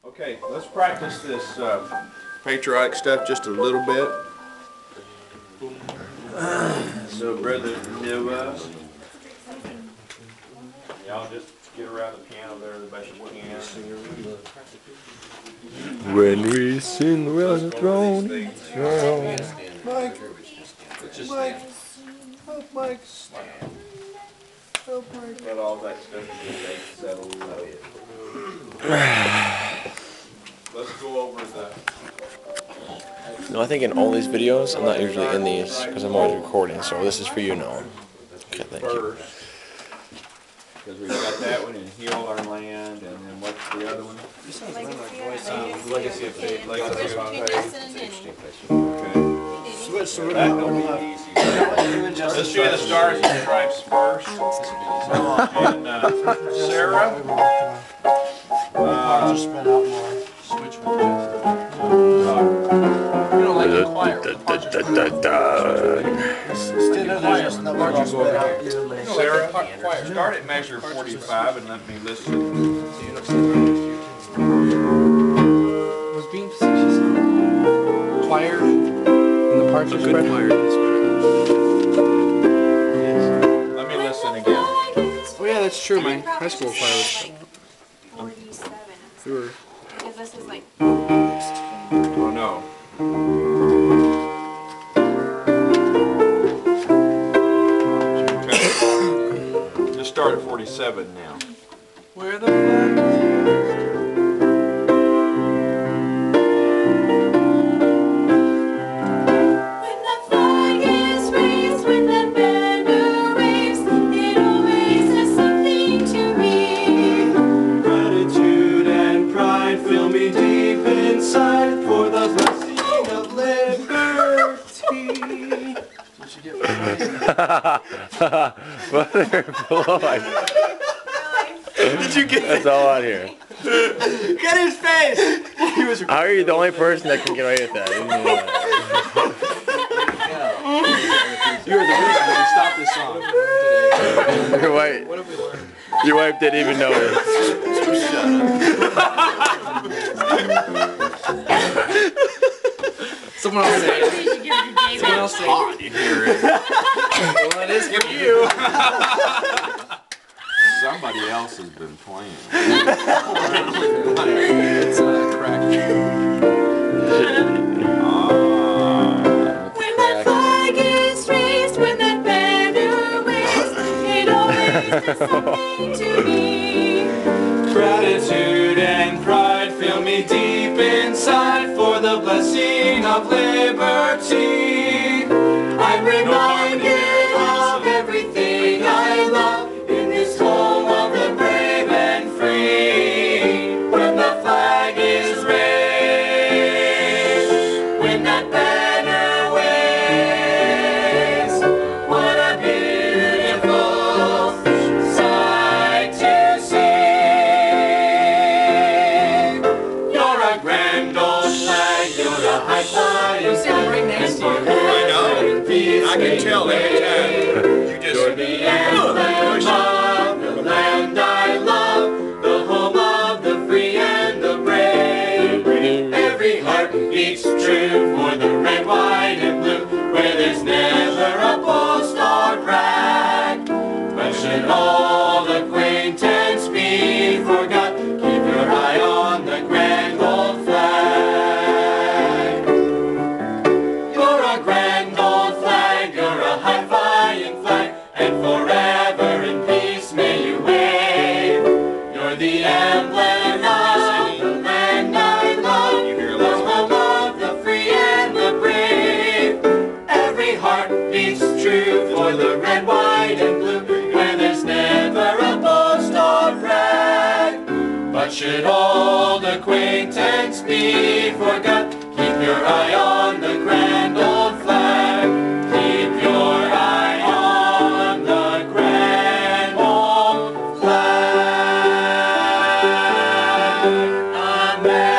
Okay, let's practice this patriotic stuff just a little bit. So, Brother Noah, y'all just get around the piano there the best you can. When we sing around the throne. Mike, help Mike. Let all that stuff get settled. Let's go over the... No, I think in all these videos, I'm not usually in these because I'm always recording, so this is for you now. Okay, thank you. Because we've got that one and Heal Our Land, and then what's the other one? Legacy of Faith. Legacy of Faith. Okay. Switch, so That don't be easy. Let's do the Stars and Stripes first. And Sarah? Just spread out more. Switch with this. You don't like the choir. Instead of just the larger spread out evenly. Sarah, start at measure 45 and let me listen. Was being facetious. Choir and the parts are spread out. Let me listen again. Oh yeah, that's true. My high school choir was spread out. 47. We were. Because this is like. Oh no. Okay. Just start at 47 now. Where the flag is. Brother Floyd. Did you get That's all out here. Get his face! He was How are you the only person that can get away with that? You were the reason that we stopped this song. Your wife, What have we learned? your wife didn't even notice. Someone else say it. Someone else say it. You hear it. Well, it is for you. Somebody else has been playing. It's crack. When that flag is raised, when that banner waves, it always does something to me. Gratitude and pride fill me deep inside for the blessing of liberty. I'm reminded of everything I love in this home of the brave and free. When the flag is raised, when that banner waves, what a beautiful sight to see. You're a grand old flag, you're a high flying flag, and forever in peace I can tell every time. You you're just... the emblem of the land I love, the home of the free and the brave. Every heart beats true for the red, white, and blue, where there's never a boast or brag. But should old acquaintance be forgot, keep your eye on the grand old flag. You're a grand old flag, you're a high-flying flag, and forever in peace may you wave. You're the emblem of the land I love, the home of the free and the brave. Every heart beats true for the red, white, and blue, where there's never a boast or brag. But should old acquaintance be forgot, keep your eye on the grand old flag. Keep your eye on the grand old flag. Amen.